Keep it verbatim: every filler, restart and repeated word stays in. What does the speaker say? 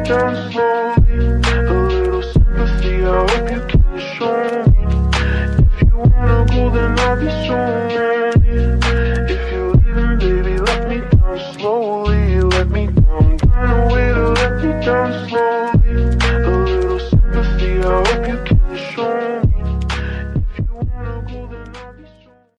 down slowly. A little sympathy, I hope you can show me. If you wanna go, then I'll be so ready. If you're leaving, baby, let me down slowly. Let me down, find a way to let me down slowly.